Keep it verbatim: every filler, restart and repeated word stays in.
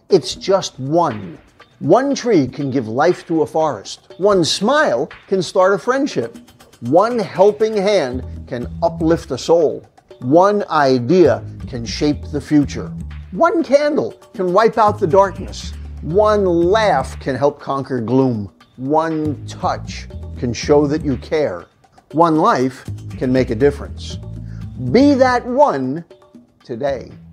It's just one. One tree can give life to a forest. One smile can start a friendship. One helping hand can uplift a soul. One idea can shape the future. One candle can wipe out the darkness. One laugh can help conquer gloom. One touch can show that you care. One life can make a difference. Be that one today.